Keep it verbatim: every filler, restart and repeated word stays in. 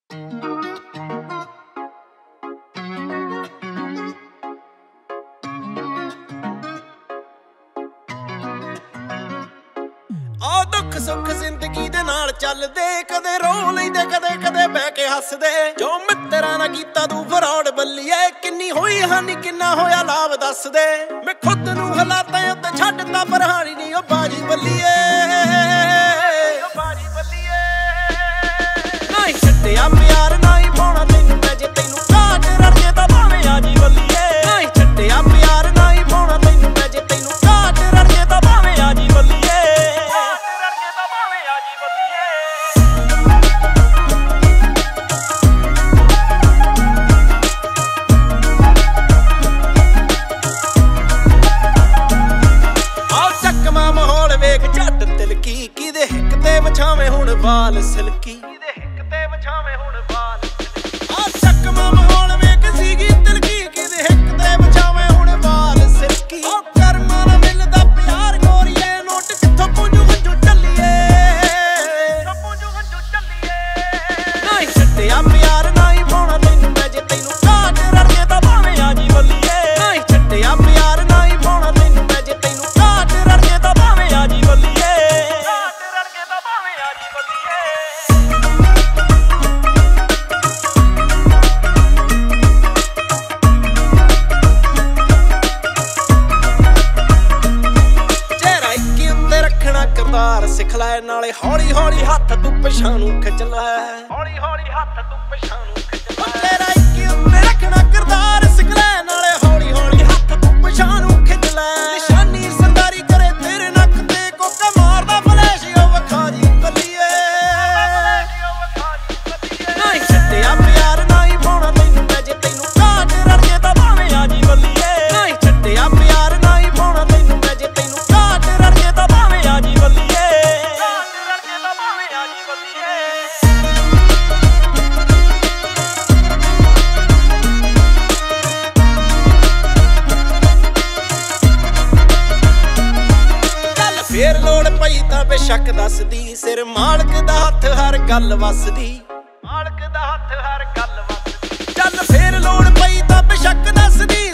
आ दुख सुख जिंदगी दे नाल चलदे, कदे रो लैंदे कदे कदे बह के हसदे। जो मित्तरां नाल कीता तू फरौड बल्लीए, किन्नी होई हानी किन्ना होया लाभ दस दे। मैं खुद नूं हालातां उत्ते छड्डता पर हानी नहीं ओ बाजी बल्लीए, बाजी बल्लीए। ना ही छड्डिया प्यार ना ही पाउणा तैनूं मैं, जे तैनूं घाट रड़के तां भावें आ जी बल्लीए। ना ही छड्डिया प्यार ना ही पाउणा तैनूं मैं, जे तैनूं घाट रड़के तां भावें आ जी बल्लीए। किदे हिक ते विछावे हुण वाल सिल्की, किदे हिक ते विछावे हुण वाल सिल्की। आ चकमा माहौल वेख सीगी तिलकी, किदे हिक ते विछावे हुण वाल सिल्की। ओ करमां नाल मिलदा प्यार गोरीए, नोट कित्थों पुंजू हंजू चलिए, पुंजू हंजू चलिए। ना ही छड्डिया प्यार ना ही पाउणा तैनूं मैं, जे तैनूं घाट रड़के तां भावें आ जी बल्लीए। ना ही छड्डिया प्यार ना ही पाउणा तैनूं मैं, जे तैनूं घाट रड़के तां भावें आ जी बल्लीए। करतार सिख लै नाले हौली हौली हत्थ तू पछाणू खिच लै, हौली हौली हत्थ तू पछाणू खिच लै। तेरा इक्की उत्ते रखना करतार सिख लै नाले हौली हौली हत्थ तू पछाणू खिच लै। निशानी सरदारी करे तेरे नक ते कोका मारदा फ्लैश ओ वखा जी बल्लीए। ना ही छड्डिया प्यार ना ही पाउणा तैनूं मैं, जे तैनूं घाट रड़के तां भावें आ जी बल्लीए। ना ही छड्डिया प्यार ना ही पाउणा तैनूं मैं, जे तैनूं घाट रड़के तां भावें आ जी बल्लीए। फेर लोड़ पई तां बेशक दसदी, सिर मालक दा हत्थ हर गल वसदी, मालक दा हत्थ हर गल वसदी। चल फेर लोड़ पई तां बेशक दसदी,